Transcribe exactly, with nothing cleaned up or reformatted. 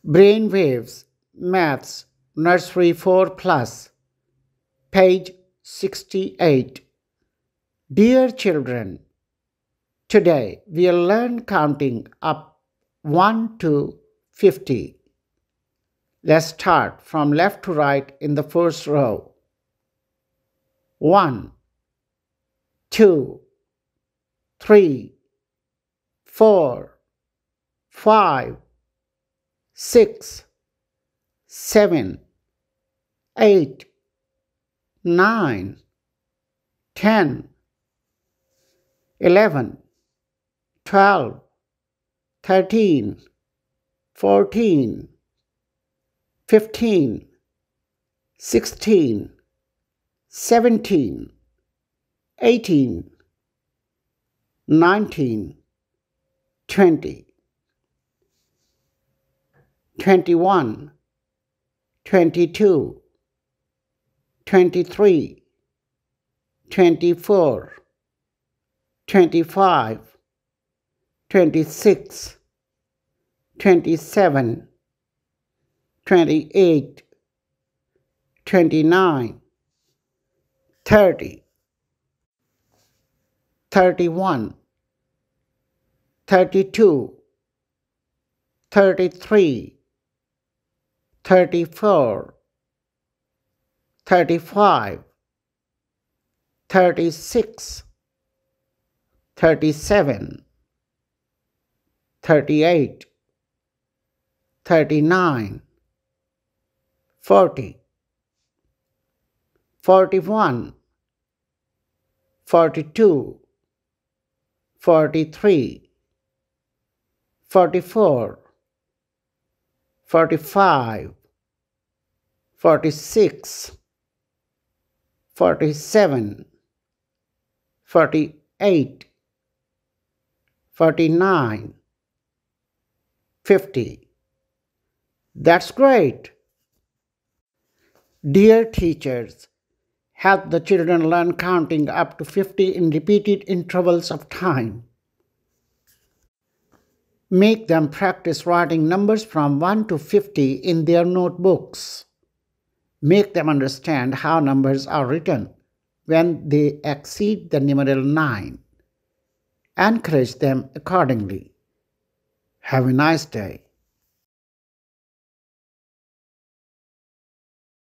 BrainWaves Maths Nursery four plus, page sixty-eight. Dear children, today we'll learn counting up one to fifty. Let's start from left to right in the first row. one, two, three, four, five, six, seven, eight, nine, ten, eleven, twelve, thirteen, fourteen, fifteen, sixteen, seventeen, eighteen, nineteen, twenty, twenty-one, twenty-two, twenty-three, twenty-four, twenty-five, twenty-six, twenty-seven, twenty-eight, twenty-nine, thirty, thirty-one, thirty-two, thirty-three, thirty-four, thirty-five, thirty-six, thirty-seven, thirty-eight, thirty-nine, forty, forty-one, forty-two, forty-three, forty-four, forty-five, forty-six, forty-seven, forty-eight, forty-nine, fifty. That's great. Dear teachers, help the children learn counting up to fifty in repeated intervals of time. Make them practice writing numbers from one to fifty in their notebooks. Make them understand how numbers are written when they exceed the numeral nine. Encourage them accordingly. Have a nice day.